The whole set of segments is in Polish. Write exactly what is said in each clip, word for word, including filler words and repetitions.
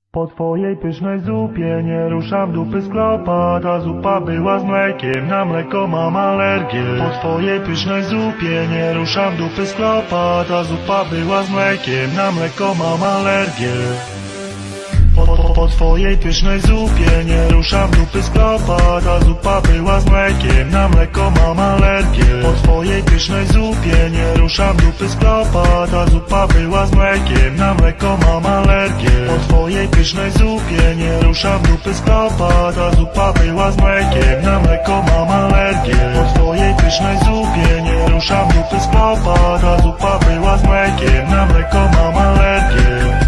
Po twojej pysznej zupie nie ruszam dupy z klopa. Ta zupa była z mlekiem, na mleko mam alergię. Po twojej pysznej zupie nie ruszam dupy z klopa. Ta zupa była z mlekiem, na mleko mam alergię. Po, po, po twojej pysznej zupie nie ruszam dupy z klopa. Ta zupa była z mlekiem, na mleko mam alergię. Po twojej pysznej zupie nie ruszam dupy z klopa. Ta zupa była z mlekiem, na mleko mam alergię. Po twojej pysznej zupie nie ruszam dupy z klopa. Ta zupa była z mlekiem, na mleko mam alergię. Po twojej pysznej zupie nie ruszam dupy z klopa. Ta zupa była z mlekiem, na mleko mam alergię.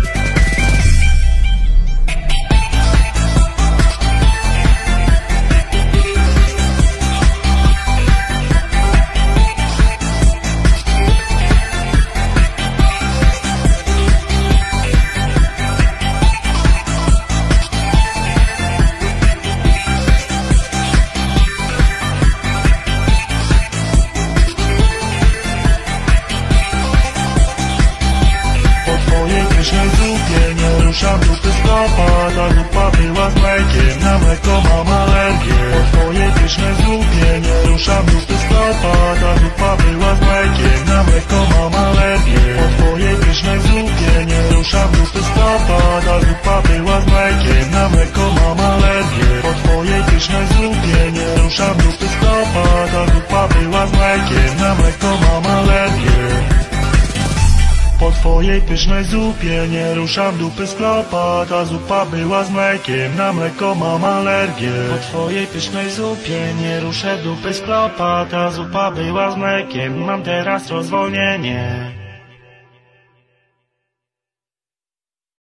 W pysznej zupie nie ruszam dupy z klopa. Ta zupa była z mlekiem, na mleko mam alergię. Po twojej pysznej zupie nie ruszam dupy z klopa. Ta zupa była z mlekiem, na mleko mam alergię. Po twojej pysznej zupie nie ruszam dupy z klopa. Ta zupa była z mlekiem, na mleko mam alergię. Po twojej pysznej zupie nie ruszam dupy z klopa. Ta zupa była z mlekiem, na mleko mam alergię. Po twojej pysznej zupie nie ruszam dupy z klopa. Ta zupa była z mlekiem, na mleko mam alergię. Po twojej pysznej zupie nie ruszę dupy z klopa. Ta zupa była z mlekiem, mam teraz rozwolnienie.